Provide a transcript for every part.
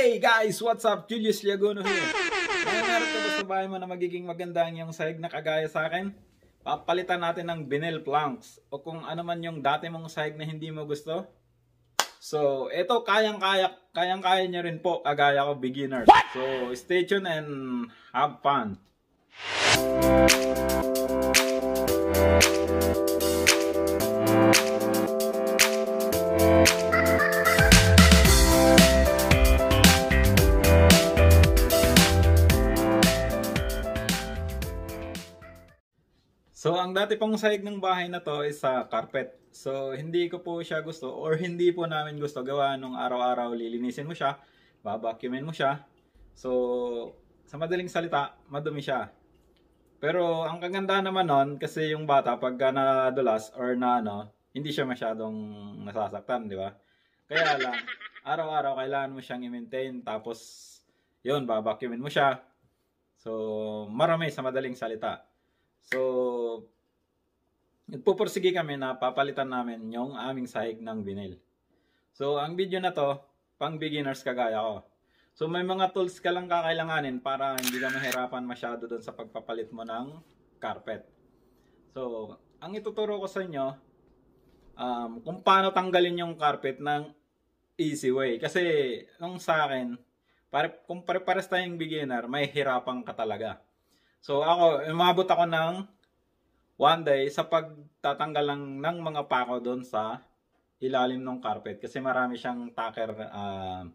Hey guys! What's up? Julius Llaguno here. Meron ka ba sa bahay mo na magiging maganda ang yung sahig na kagaya sa akin? Papalitan natin ng vinyl planks o kung ano man yung dati mong sahig na hindi mo gusto. So, ito kayang-kaya nyo rin po kagaya ko, beginners. So, stay tuned and have fun. So, ang dati pong sahig ng bahay na to is sa carpet. So, hindi ko po siya gusto or hindi po namin gusto gawa nung araw-araw lilinisin mo siya, babacuumin mo siya. So, sa madaling salita, madumi siya. Pero, ang kaganda naman nun, kasi yung bata pagka nadulas or na hindi siya masyadong nasasaktan, di ba? Kaya lang, araw-araw kailangan mo siyang i-maintain. Tapos, yun, babacuumin mo siya. So, marami sa madaling salita. So, nagpupursige kami na papalitan namin yung aming sahig ng vinyl. So, ang video na to, pang beginners kagaya ko. So, may mga tools ka lang kakailanganin para hindi ka mahirapan masyado doon sa pagpapalit mo ng carpet. So, ang ituturo ko sa inyo, kung paano tanggalin yung carpet ng easy way. Kasi, nung sa akin, kung pare-pares tayong beginner, may hirapan ka talaga. So ako, umabot ako ng one day sa pagtatanggal ng mga pako doon sa ilalim ng carpet. Kasi marami siyang ang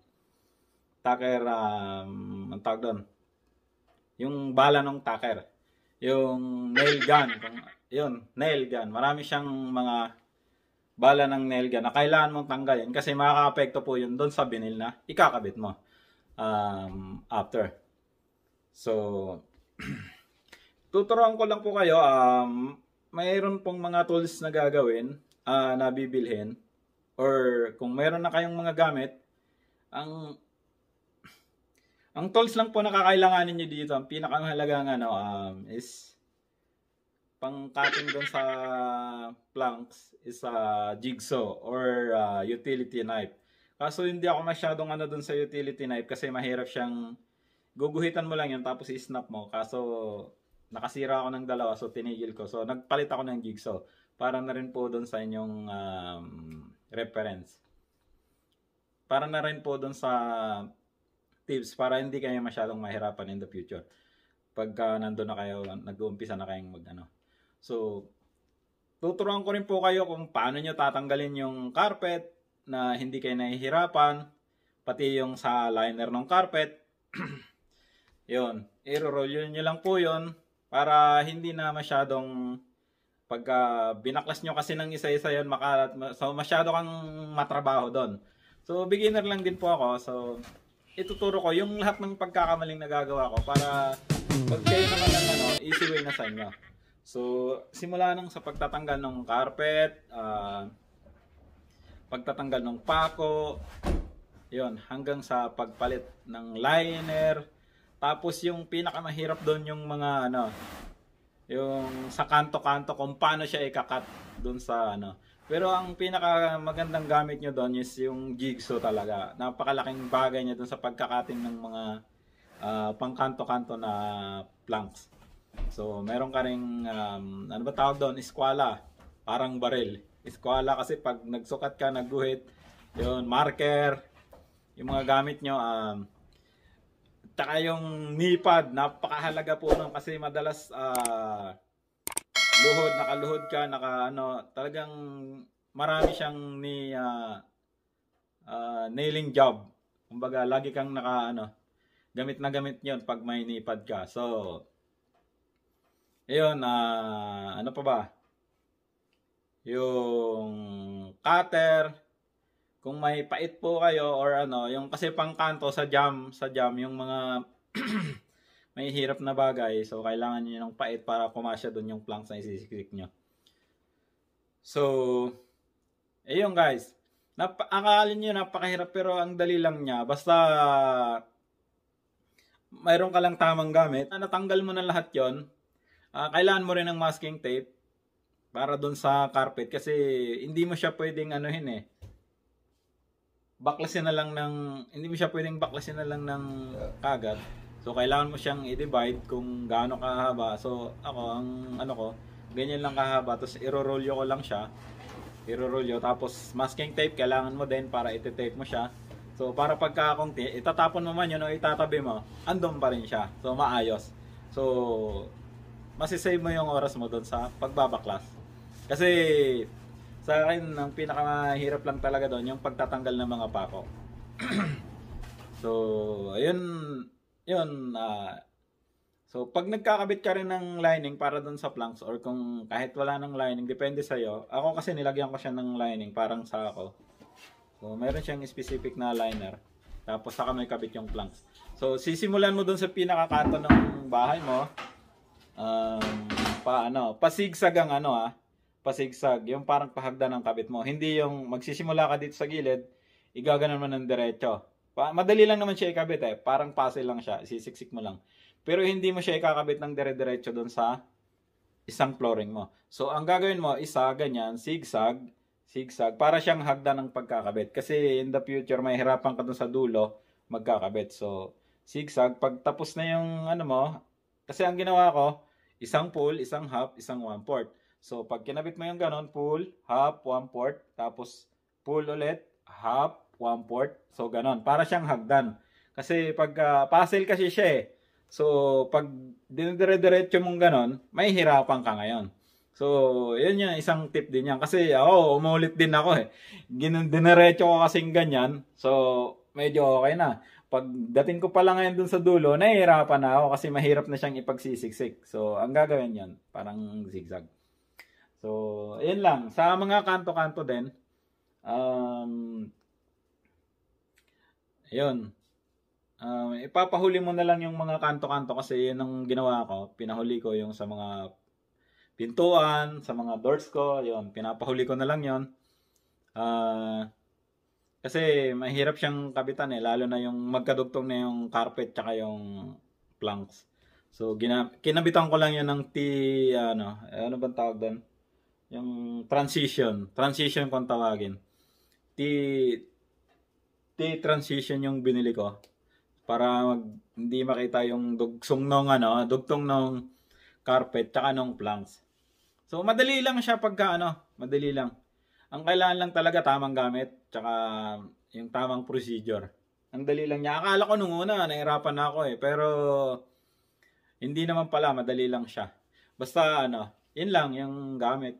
tawag doon, yung bala ng tacker. Yung nail gun. Yun, nail gun. Marami siyang mga bala ng nail gun na kailangan mong tanggalin. Kasi makaka-apekto po yun doon sa vinyl na ikakabit mo after. So, tuturuan ko lang po kayo, mayroon pong mga tools na gagawin, na bibilhin, or kung mayroon na kayong mga gamit, ang tools lang po na kakailanganin nyo dito, ang pinakamahalaga is pang cutting doon sa planks is jigsaw or utility knife. Kaso hindi ako masyadong doon sa utility knife kasi mahirap siyang guguhitan mo lang yun tapos i-snap mo. Kaso nakasira ako ng dalawa, so tinigil ko. So, nagpalit ako ng jigsaw. Para na rin po doon sa inyong reference. Para na rin po doon sa tips para hindi kayo masyadong mahirapan in the future. Pagka nandun na kayo, nag-uumpisa na kayong So, tuturuan ko rin po kayo kung paano nyo tatanggalin yung carpet na hindi kayo nahihirapan. Pati yung sa liner ng carpet. Yun. I-roll nyo lang po yun. Para hindi na masyadong pagka binaklas nyo kasi ng isa-isa yun, makalat, so masyado kang matrabaho doon. So beginner lang din po ako. So ituturo ko yung lahat ng pagkakamaling nagagawa ko para pag kayo naman easy way na sa inyo. So simula nang sa pagtatanggal ng carpet, pagtatanggal ng pako, yun, hanggang sa pagpalit ng liner. Tapos yung pinakamahirap doon yung mga yung sa kanto-kanto kung paano siya ikakat doon sa Pero ang pinakamagandang gamit nyo doon is yung jigsaw talaga. Napakalaking bagay niya doon sa pagkakating ng mga pangkanto-kanto na planks. So meron ka ring ano ba tawag doon? Eskwala. Parang baril. Eskwala kasi pag nagsukat ka, nagguhit, yun, marker, yung mga gamit nyo, taka yung knee-pad, napakahalaga po nun kasi madalas nakaluhod ka, talagang marami siyang nailing job. Kumbaga, lagi kang gamit na gamit yon pag may knee-pad ka. So, ayun, ano pa ba? Yung cutter, kung may pait po kayo or yung kasi pangkanto sa jam yung mga may hirap na bagay, so kailangan niyo ng pait para kumasya doon yung planks na isisiklik nyo. So, ayun guys, akala niyo napakahirap pero ang dali lang niya, basta mayroon ka lang tamang gamit. Natanggal mo na lahat yon, kailangan mo rin ng masking tape para doon sa carpet kasi hindi mo siya pwedeng baklasin na lang ng, hindi mo siya pwedeng baklasin na lang ng kagat. So kailangan mo siyang i-divide kung gaano kahaba. So ako, ang ano ko, ganyan lang kahaba. Tapos iro-rolyo ko lang siya. Iro-rolyo. Tapos masking tape, kailangan mo din para iti-tape mo siya. So para pagka kung itatapon mo man yun o itatabi mo, andun pa rin siya. So maayos. So masisave mo yung oras mo doon sa pagbabaklas. Kasi sa akin, ang pinakamahirap lang talaga doon yung pagtatanggal ng mga pako. So, ayun, yun. So, pag nagkakabit ka rin ng lining para doon sa planks or kung kahit wala ng lining, depende sa'yo. Ako kasi nilagyan ko siya ng lining, parang sa ako. So, meron siyang specific na liner. Tapos, saka may kabit yung planks. So, sisimulan mo doon sa pinakakanto ng bahay mo. Pasigsag ang pasigsag, yung parang pahagdan ng kabit mo. Hindi yung magsisimula ka dito sa gilid, igaganon mo ng diretso. Madali lang naman siya ikabit parang puzzle lang siya, sisiksik mo lang. Pero hindi mo siya ikakabit ng dire-diretso doon sa isang flooring mo. So, ang gagawin mo, isa, ganyan, zigzag, para siyang hagdan ng pagkakabit. Kasi in the future, may hirapan ka doon sa dulo, magkakabit. So, zigzag, pag tapos na yung kasi ang ginawa ko, isang full, isang half, isang 1/4. So, pag kinabit mo yung ganon, full, half, 1/4, tapos full ulit, half, 1/4. So, ganon. Para siyang hagdan. Kasi pag puzzle kasi siya So, pag dinidire-diretso mong ganon, may hirapan ka ngayon. So, yun yung isang tip din yan. Kasi ako, umulit din ako Diniretso ko kasing ganyan. So, medyo okay na. Pag dating ko pala ngayon dun sa dulo, nahihirapan na ako kasi mahirap na siyang ipagsisiksik. So, ang gagawin yan, parang zigzag. So, ayun lang. Sa mga kanto-kanto din, ayun. Ipapahuli mo na lang yung mga kanto-kanto kasi yun ang ginawa ko. Pinahuli ko yung sa mga pintuan, sa mga doors ko. Yun, pinapahuli ko na lang yun. Kasi mahirap siyang kabitan lalo na yung magkadugtong na yung carpet tsaka yung planks. So, kinabitan ko lang yun ng ano bang tawag doon? Yung transition kung tawagin. T-transition yung binili ko para hindi makita yung dugtong ng carpet tsaka ng planks. So madali lang siya pagka madali lang. Ang kailangan lang talaga tamang gamit tsaka yung tamang procedure. Ang dali lang niya. Akala ko nung una nahirapan na ako pero hindi naman pala, madali lang siya. Basta yun lang yung gamit.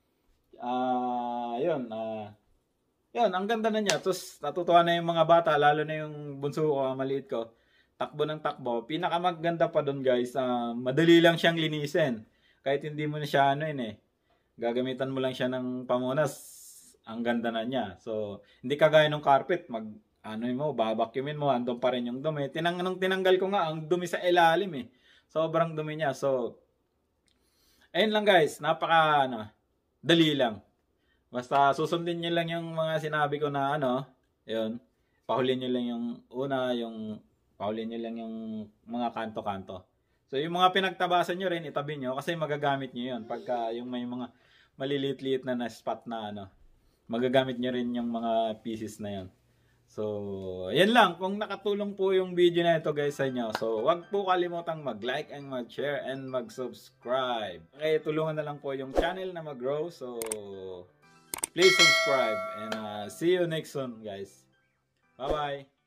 Yun, ang ganda na niya. Tapos natutuwa na yung mga bata, lalo na yung bunso ko, maliit ko. Takbo ng takbo. Pinakamaganda pa doon guys, madali lang siyang linisin. Kahit hindi mo na siya gagamitan mo lang siya ng pamunas, ang ganda na niya. So, hindi kagaya ng carpet, babacuumin mo, andun pa rin yung dumi. Nung tinanggal ko nga, ang dumi sa ilalim Sobrang dumi niya. So, ayun lang guys, dali lang. Basta susundin niyo lang yung mga sinabi ko na yun. Pahulin niyo lang yung pahulin niyo lang yung mga kanto-kanto. So yung mga pinagtabasan niyo rin, itabi niyo kasi magagamit niyo yun. Pagka yung may mga maliliit-liit na spot na magagamit niyo rin yung mga pieces na yun. So, yan lang. Kung nakatulong po yung video na ito guys sa inyo. So, wag po kalimutang mag-like and mag-share and mag-subscribe. Okay, tulungan na lang po yung channel na mag-grow. So, please subscribe and see you next soon guys. Bye-bye.